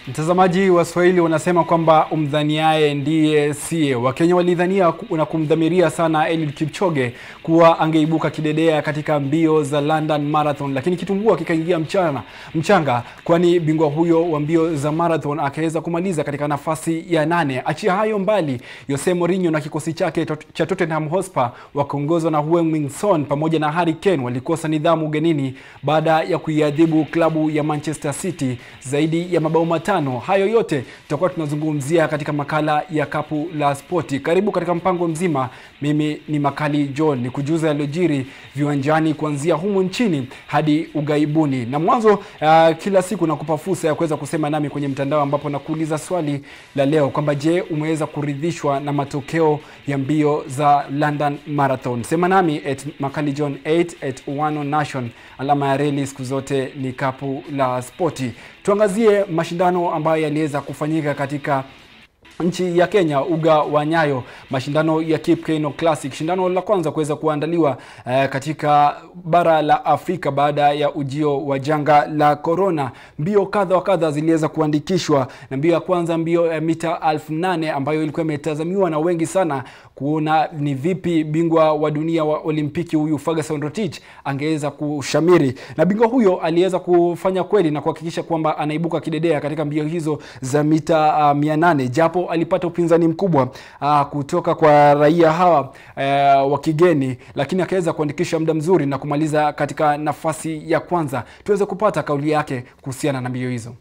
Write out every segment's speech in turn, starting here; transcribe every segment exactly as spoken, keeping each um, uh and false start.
Mtazamaji, wa Swahili wanasema kwamba umdhaniaye ndiye siye. Wakenya walidhania na kumdhamiria sana Eliud Kipchoge kuwa angeibuka kidedea katika mbio za London Marathon, lakini kitumbua kikaingia mchana mchanga, kwani bingwa huyo wa mbio za marathon akaweza kumaliza katika nafasi ya nane. Achia hayo mbali, Jose Mourinho na kikosi chake cha Tottenham Hotspur wakiongozwa na Heung-min Son pamoja na Harry Kane walikosa nidhamu ugenini baada ya kuiadhibu klabu ya Manchester City zaidi ya mabao matano. Hayo yote tutakuwa tunazungumzia katika makala ya Kapu la Spoti. Karibu katika mpango mzima. Mimi ni Makali John, ni kujuza yaliyojiri viwanjani kuanzia humu nchini hadi ugaibuni. Na mwanzo uh, kila siku nakupa fursa ya kuweza kusema nami kwenye mtandao, ambapo nakuuliza swali la leo kwamba je, umeweza kuridhishwa na matokeo ya mbio za London Marathon? Sema nami at Makali John eight at One Nation. Alama ya reli siku zote ni Kapu la Spoti. Tuangazie mashindano ambayo yaliweza kufanyika katika nchi ya Kenya, uga wa Nyayo, mashindano ya KipKeino Classic, shindano la kwanza kuweza kuandaliwa uh, katika bara la Afrika baada ya ujio wa janga la corona. Mbio kadha wa kadha ziliweza kuandikishwa, na mbio ya kwanza, mbio ya mita elfu nane ambayo ilikuwa imetazamiwa na wengi sana kuona ni vipi bingwa wa dunia wa Olimpiki huyu Ferguson Rotich angeweza kushamiri, na bingwa huyo aliweza kufanya kweli na kuhakikisha kwamba anaibuka kidedea katika mbio hizo za mita uh, mia nane, japo alipata upinzani mkubwa uh, kutoka kwa raia hawa uh, wa kigeni, lakini akaweza kuandikisha muda mzuri na kumaliza katika nafasi ya kwanza. Tuweze kupata kauli yake kuhusiana na mbio hizo.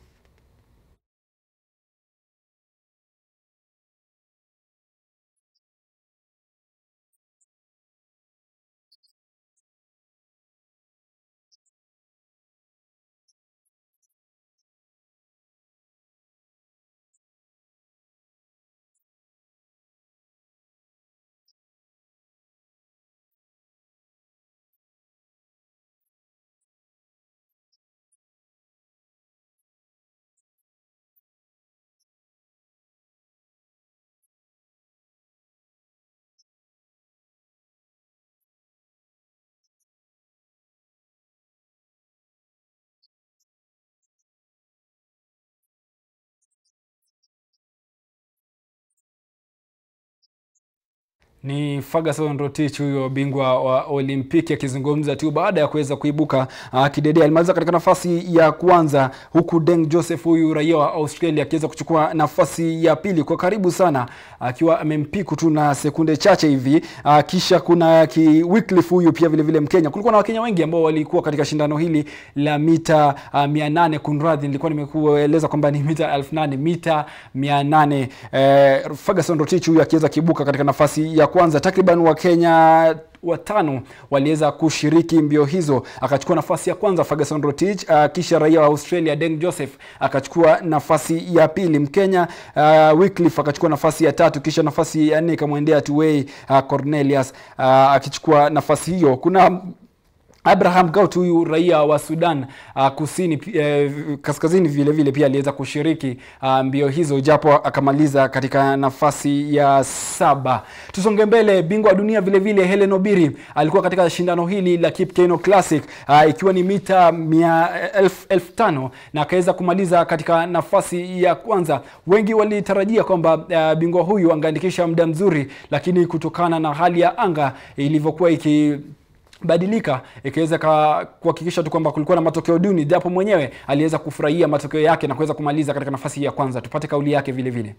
Ni Ferguson Rotich huyo bingwa wa Olimpiki akizungumza tu baada ya kuweza kuibuka uh, kidedea. Alimaliza katika nafasi ya kwanza, huku Deng Joseph huyu raia wa Australia akiweza kuchukua nafasi ya pili kwa karibu sana, akiwa uh, amempiku tu na sekunde chache hivi. Uh, kisha kuna ki Wycliffe huyu pia vile vile Mkenya. Kulikuwa na Wakenya wengi ambao walikuwa katika shindano hili la mita uh, mia nane. Kunradhi, nilikuwa nimekueleza kwamba ni mita elfu nane, mita mia nane. Uh, Ferguson Rotich huyu akiweza kibuka katika nafasi ya kwanza. Takriban wa Kenya watano waliweza kushiriki mbio hizo. Akachukua nafasi ya kwanza Ferguson Rotich, uh, kisha raia wa Australia Deng Joseph akachukua nafasi ya pili. Mkenya uh, Wycliffe akachukua nafasi ya tatu, kisha nafasi ya nne kamwendea Tuwei uh, Cornelius uh, akichukua nafasi hiyo. Kuna Abraham Gaut huyu raia wa Sudan uh, kusini uh, kaskazini vile vile pia aliweza kushiriki uh, mbio hizo, japo akamaliza katika nafasi ya saba. Tusonge mbele, bingwa wa dunia vile vile Hellen Obiri alikuwa katika shindano hili la KipKeino Classic uh, ikiwa ni mita elfu tano na akaweza kumaliza katika nafasi ya kwanza. Wengi walitarajia kwamba uh, bingwa huyu angeandikisha muda mzuri, lakini kutokana na hali ya anga ilivyokuwa iki badilika ikaweza kuhakikisha tu kwamba kulikuwa na matokeo duni, japo mwenyewe aliweza kufurahia matokeo yake na kuweza kumaliza katika nafasi ya kwanza. Tupate kauli yake vile vile.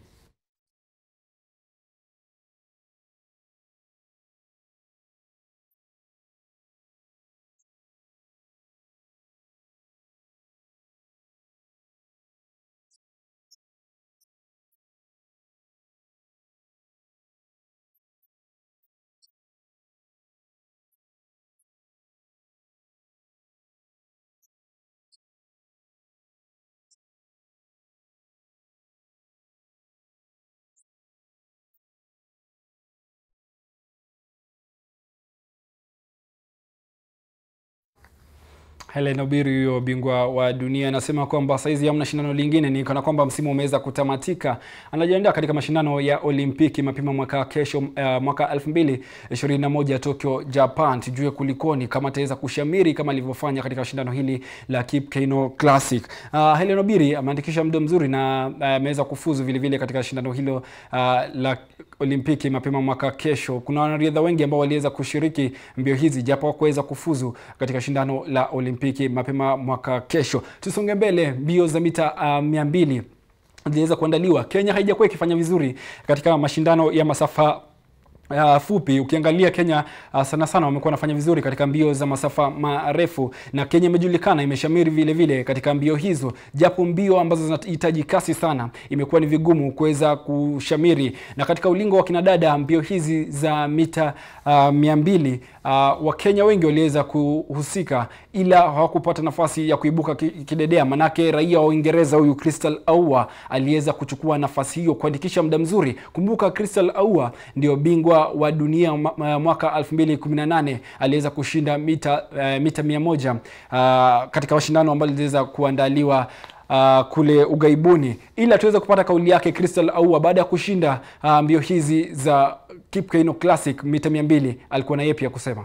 Hellen Obiri, huyo bingwa wa dunia, anasema kwamba saizi hamna shindano lingine, ni kana kwamba msimu umeweza kutamatika. Anajiandaa katika mashindano ya Olimpiki mapema mwaka kesho, uh, mwaka elfu mbili ishirini na moja Tokyo, Japan. Tujue kulikoni, kama ataweza kushamiri kama alivyofanya katika shindano hili la KipKeino Classic. Uh, Hellen Obiri ameandikisha muda mzuri na ameweza uh, kufuzu vile vile katika shindano hilo uh, la Olimpiki mapema mwaka kesho. Kuna wanariadha wengi ambao waliweza kushiriki mbio hizi japo hawakuweza kufuzu katika shindano la Olimpiki mapema mwaka kesho. Tusonge mbele, mbio za mita uh, mia mbili ziliweza kuandaliwa. Kenya haijakuwa ikifanya vizuri katika mashindano ya masafa Uh, fupi. Ukiangalia Kenya uh, sana sana wamekuwa wanafanya vizuri katika mbio za masafa marefu, na Kenya imejulikana imeshamiri vile vile katika mbio hizo, japo mbio ambazo zinahitaji kasi sana imekuwa ni vigumu kuweza kushamiri. Na katika ulingo wa kinadada, mbio hizi za mita uh, mia mbili uh, Wakenya wengi waliweza kuhusika, ila hawakupata nafasi ya kuibuka kidedea, manake raia wa Uingereza huyu Crystal Aua aliweza kuchukua nafasi hiyo kuandikisha muda mzuri. Kumbuka Crystal Aua ndio bingwa wa dunia mwaka elfu mbili kumi na nane, aliweza kushinda mita uh, mita mia moja uh, katika mashindano ambayo iliweza kuandaliwa uh, kule Ugaibuni. Ila tuweza kupata kauli yake Crystal Aua baada ya kushinda uh, mbio hizi za KipKeino Classic mita mia mbili. Alikuwa na yepi ya kusema?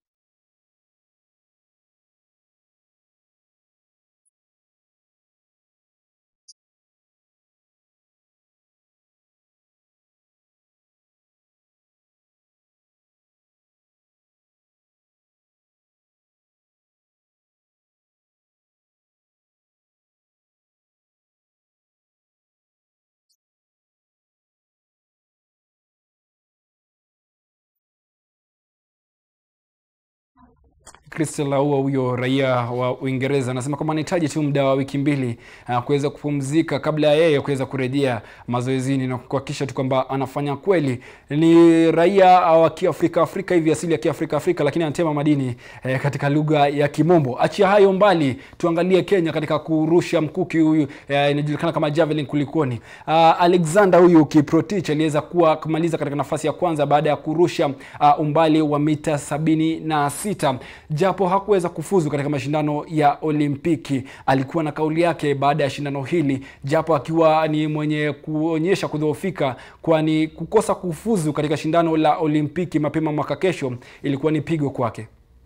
Crystal Aua, huyo raia wa Uingereza, anasema kwamba anahitaji tu muda wa wiki mbili uh, kuweza kupumzika kabla ya yeye kuweza kurejea mazoezini na kuhakikisha tu kwamba anafanya kweli. Ni raia wa Kiafrika Afrika hivi, asili ya Kiafrika Afrika, lakini anatema madini eh, katika lugha ya Kimombo. Achia hayo mbali, tuangalie Kenya katika kurusha mkuki. Huyu eh, inajulikana kama javelin kulikoni. Uh, Alexander huyu Kiprotich aliweza kuwa kumaliza katika nafasi ya kwanza baada ya kurusha uh, umbali wa mita sabini na sita. Japo hakuweza kufuzu katika mashindano ya Olimpiki, alikuwa na kauli yake baada ya shindano hili, japo akiwa ni mwenye kuonyesha kudhoofika, kwani kukosa kufuzu katika shindano la Olimpiki mapema mwaka kesho ilikuwa ni pigo kwake.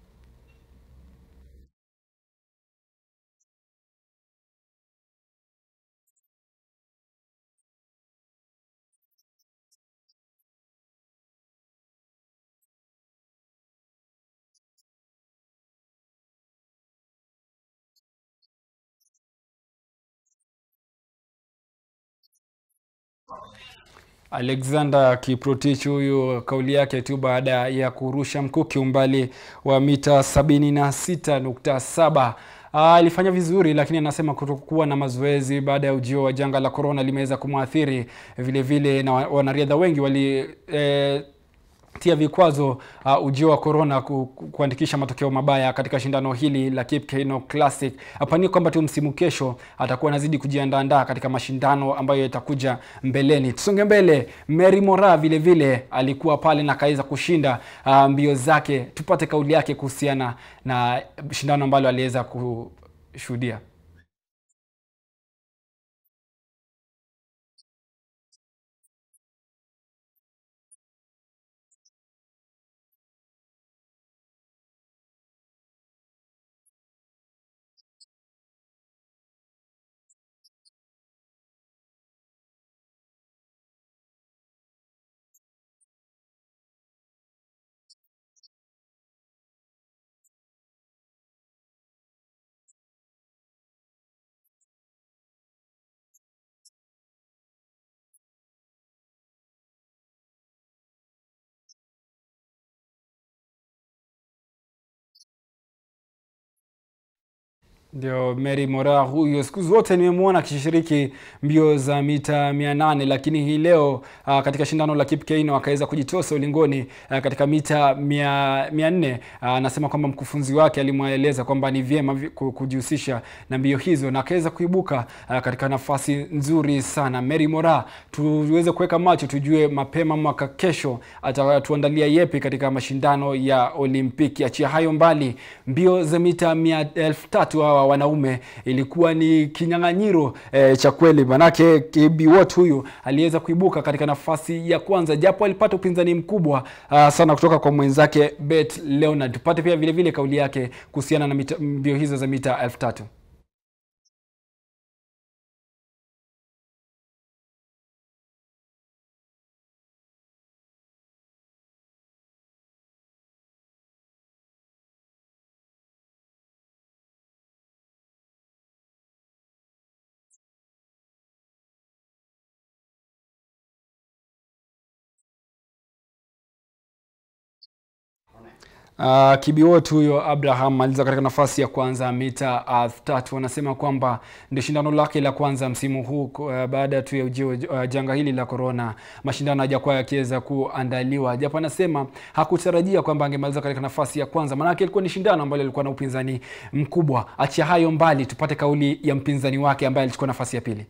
Alexander Kiprotich huyu kauli yake tu baada ya kurusha mkuki umbali wa mita sabini na sita nukta saba. Alifanya vizuri, lakini anasema kutokuwa na mazoezi baada ya ujio wa janga la corona limeweza kumwathiri vile vile, na wanariadha wengi wali eh, tia vikwazo uh, ujio wa corona ku, ku, kuandikisha matokeo mabaya katika shindano hili la KipKeino Classic. Hapa ni kwamba tu msimu kesho atakuwa anazidi kujiandaa katika mashindano ambayo yatakuja mbeleni. Tusonge mbele, Mary Mora vile vile alikuwa pale na kaweza kushinda uh, mbio zake. Tupate kauli yake kuhusiana na shindano ambalo aliweza kushuhudia. Ndio Mary Mora huyo, siku zote nimemwona akishiriki mbio za mita mia nane, lakini hii leo uh, katika shindano la KipKeino akaweza kujitosa ulingoni uh, katika mita mia nne. Anasema uh, kwamba mkufunzi wake alimweleza kwamba ni vyema kujihusisha na mbio hizo na akaweza kuibuka uh, katika nafasi nzuri sana. Mary Mora, tuweze kuweka macho tujue mapema mwaka kesho atatuandalia yepi katika mashindano ya Olimpiki. Achia hayo mbali, mbio za mita elfu tatu hawa wanaume ilikuwa ni kinyang'anyiro e, cha kweli, manake Cheruiyot huyu aliweza kuibuka katika nafasi ya kwanza, japo alipata upinzani mkubwa uh, sana kutoka kwa mwenzake Bet Leonard. Tupate pia vile vile kauli yake kuhusiana na mita, mbio hizo za mita elfu tatu. Uh, Cheruiyot huyo Abraham aliza katika nafasi ya kwanza mita elfu tatu. Wanasema kwamba ndio shindano lake la kwanza msimu huu uh, baada tu ya ujio uh, janga hili la corona. Mashindano hajakuwa yakiweza kuandaliwa, japo anasema hakutarajia kwamba angemaliza katika nafasi ya kwanza, maana yake ilikuwa ni shindano ambalo lilikuwa na upinzani mkubwa. Achia hayo mbali, tupate kauli ya mpinzani wake ambaye alichukua nafasi ya pili.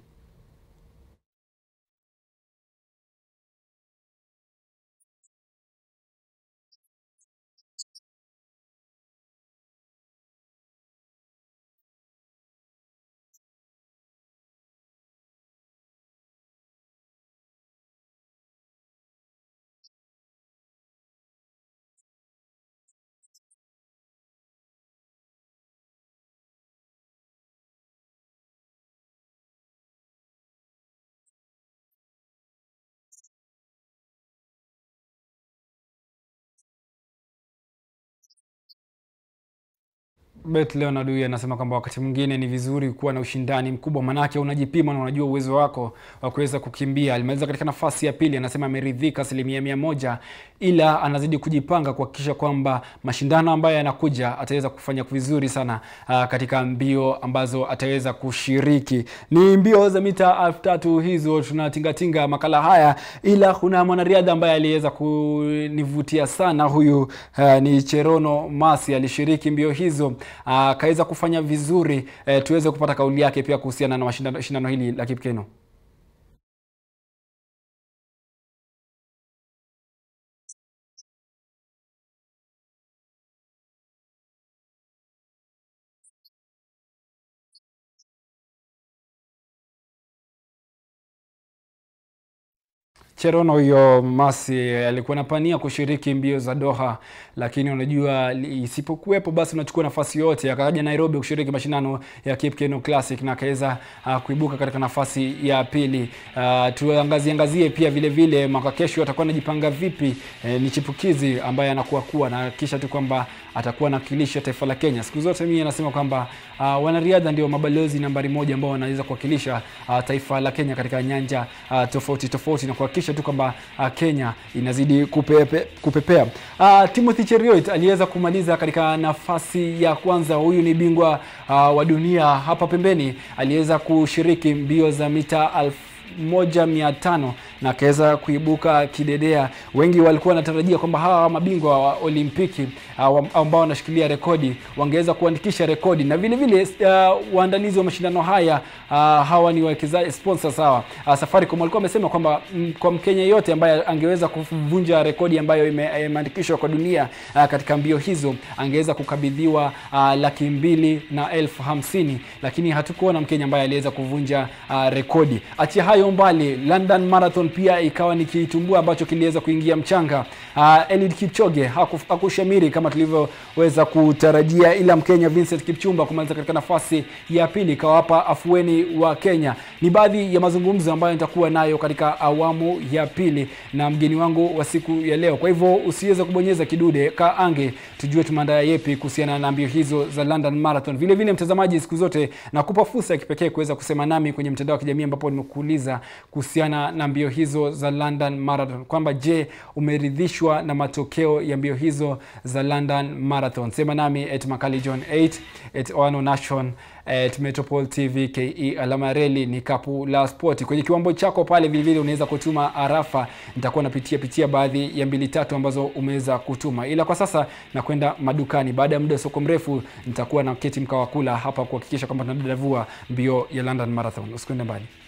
Bet Leonard huyu anasema kwamba wakati mwingine ni vizuri kuwa na ushindani mkubwa, manake unajipima na unajua uwezo wako wa kuweza kukimbia. Alimaliza katika nafasi ya pili, anasema ameridhika asilimia mia moja, ila anazidi kujipanga kuhakikisha kwamba mashindano ambayo yanakuja ataweza kufanya vizuri sana uh, katika mbio ambazo ataweza kushiriki. Ni mbio za mita elfu tatu hizo tunatingatinga makala haya, ila kuna mwanariadha ambaye aliweza kunivutia sana. Huyu uh, ni Cherono Masi, alishiriki mbio hizo akaweza uh, kufanya vizuri. uh, tuweze kupata kauli yake pia kuhusiana na mashindano shindano hili la KipKeino. Cherono huyo Masi alikuwa anapania kushiriki mbio za Doha, lakini unajua isipokuwepo basi unachukua nafasi yote. Akaja Nairobi kushiriki mashindano ya KipKeino Classic na akaweza uh, kuibuka katika nafasi ya pili. Uh, tuangazie angazie pia vile vile mwaka kesho atakuwa anajipanga vipi. E, ni chipukizi ambaye anakuwa kuwa na kisha tu kwamba atakuwa anawakilisha taifa la Kenya. Siku zote mimi nasema kwamba uh, wanariadha ndio mabalozi nambari moja ambao wanaweza kuwakilisha uh, taifa la Kenya katika nyanja uh, tofauti tofauti na kuhakikisha tu kwamba uh, Kenya inazidi kupepe, kupepea. Uh, Timothy Cheruiyot aliweza kumaliza katika nafasi ya kwanza. Huyu ni bingwa uh, wa dunia. Hapa pembeni aliweza kushiriki mbio za mita elfu moja mia tano na kaweza kuibuka kidedea. Wengi walikuwa wanatarajia kwamba hawa mabingwa wa Olimpiki uh, ambao wanashikilia rekodi wangeweza kuandikisha rekodi, na vile vile uh, waandalizi wa mashindano haya uh, hawa ni wawekezaji sponsors hawa. Uh, Safaricom walikuwa wamesema kwamba mm, kwa Mkenya yote ambaye angeweza kuvunja rekodi ambayo imeandikishwa kwa dunia uh, katika mbio hizo angeweza kukabidhiwa uh, laki mbili na elfu hamsini, lakini hatukuona Mkenya ambaye aliweza kuvunja uh, rekodi. Achia hayo mbali, London Marathon pia ikawa ni kitumbua ambacho kiliweza kuingia mchanga. Uh, Eliud Kipchoge hakushamiri kama tulivyoweza kutarajia, ila Mkenya Vincent Kipchumba kumaliza katika nafasi ya pili kawapa afueni wa Kenya. Ni baadhi ya mazungumzo ambayo nitakuwa nayo katika awamu ya pili na mgeni wangu wa siku ya leo. Kwa hivyo usiweze kubonyeza kidude, kaange tujue tumeandaa yepi kuhusiana na mbio hizo za London Marathon. Vile vile mtazamaji, siku zote nakupa fursa ya kipekee kuweza kusema nami kwenye mtandao wa kijamii ambapo nimekuuliza kuhusiana na mbio hizo za London Marathon kwamba je, umeridhishwa kuthibitishwa na matokeo ya mbio hizo za London Marathon. Sema nami at Makali John eight, at Ono Nation, at Metropole T V K E alama reli ni kapu la sport. Kwenye kiwambo chako pale vile vile unaweza kutuma arafa. Nitakuwa napitia pitia baadhi ya mbili tatu ambazo umeweza kutuma. Ila kwa sasa nakwenda madukani. Baada ya muda soko mrefu nitakuwa na keti mkawakula hapa kuhakikisha kwamba tunadadavua mbio ya London Marathon. Usikwende mbali.